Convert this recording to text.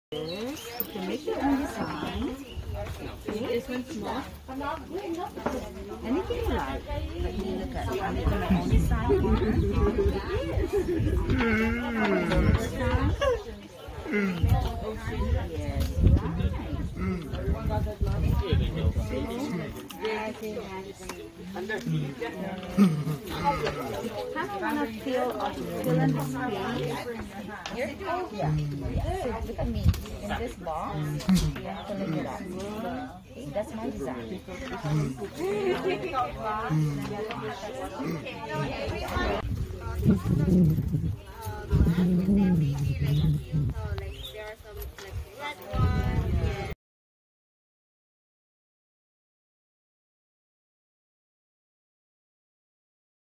Yes, you can make your own design. This one's small. Anything you like. Let me look at it. I'm making my own design. Yes, how do you want to fill in the space? Here? Oh, yeah. So look at me. In this box, you have to look it up. Okay, that's my design.